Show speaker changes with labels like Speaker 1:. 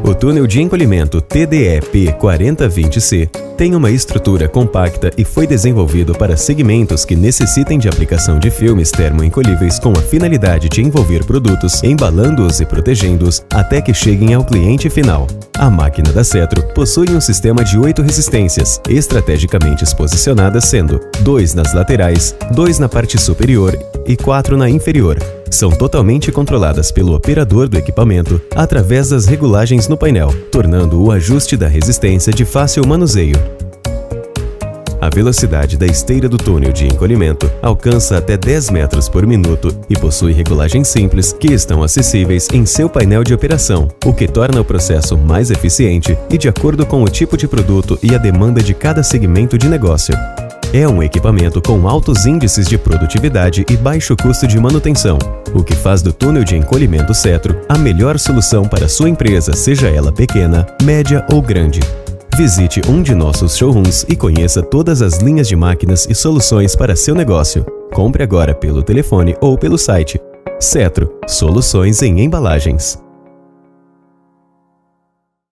Speaker 1: O túnel de encolhimento TDE-P4020C tem uma estrutura compacta e foi desenvolvido para segmentos que necessitem de aplicação de filmes termoencolhíveis com a finalidade de envolver produtos, embalando-os e protegendo-os até que cheguem ao cliente final. A máquina da Cetro possui um sistema de 8 resistências, estrategicamente posicionadas sendo 2 nas laterais, 2 na parte superior e 4 na inferior. São totalmente controladas pelo operador do equipamento através das regulagens no painel, tornando o ajuste da resistência de fácil manuseio. A velocidade da esteira do túnel de encolhimento alcança até 10 metros por minuto e possui regulagens simples que estão acessíveis em seu painel de operação, o que torna o processo mais eficiente e de acordo com o tipo de produto e a demanda de cada segmento de negócio. É um equipamento com altos índices de produtividade e baixo custo de manutenção, o que faz do túnel de encolhimento Cetro a melhor solução para sua empresa, seja ela pequena, média ou grande. Visite um de nossos showrooms e conheça todas as linhas de máquinas e soluções para seu negócio. Compre agora pelo telefone ou pelo site. Cetro, soluções em embalagens.